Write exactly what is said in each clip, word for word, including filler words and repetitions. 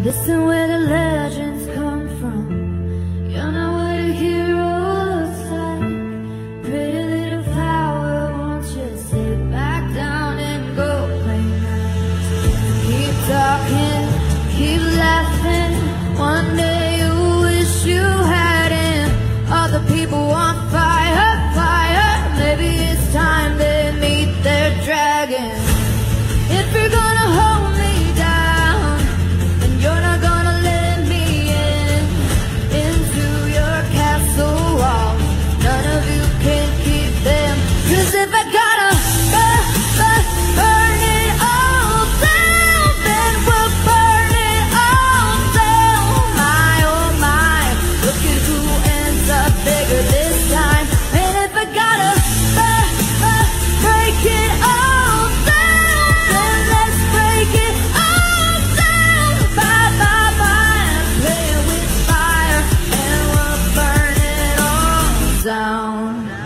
Listen where the legends come from. You know what a hero looks like. Pretty little flower, won't you sit back down and go play nice? Keep talking, keep laughing. One day you'll wish you hadn't. All the people on fire, fire. Maybe it's time they meet their dragon. If you're gonna hold me down, then you're not gonna let me in into your castle walls. None of you can keep them. 'Cause if I gotta burn, burn, burn it all down, then we'll burn it all down. My oh my, look at who ends up bigger this time. And if I gotta burn, burn, break it all down, then let's break it all down. Bye, bye, bye. I'm playing with fire, and we'll burn it all down.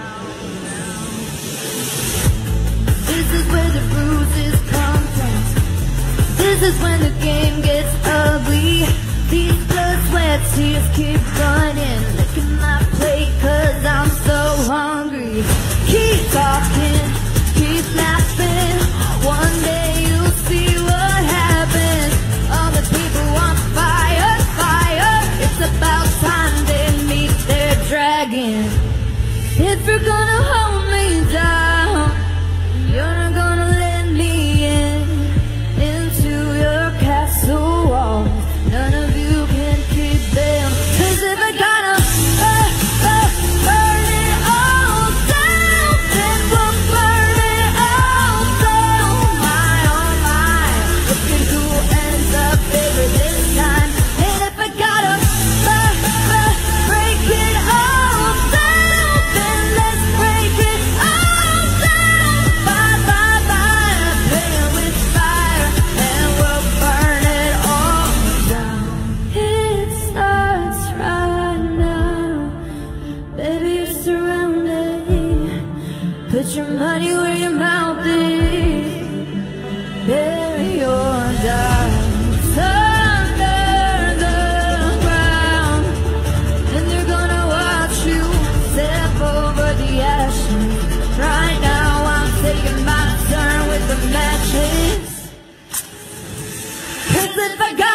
This is where the bruises come from. This is when the game gets ugly. These blood, sweat, tears keep running. Look at my plate, 'cause I'm so hungry. Keep talking, keep laughing. One day you'll see what happens. All the people on fire, fire. It's about time they meet their dragon. If you're gonna hold me down, you're not gonna let me in into your castle walls. None of you can keep them. 'Cause if I gotta uh, uh, burn it all down, then we'll burn it all down. My oh my, look at who ends up bigger this time. And if I gotta uh, uh, break it all down, then let's break it all down. Bye, bye, bye. I'm playing with fire, and we'll burn it all down. It starts right now. Baby, you're surrounded. Put your money where your mouth is. Bury your diamonds under the ground, and they're gonna watch you step over the ashes. Right now I'm taking my turn with the matches. 'Cause if I got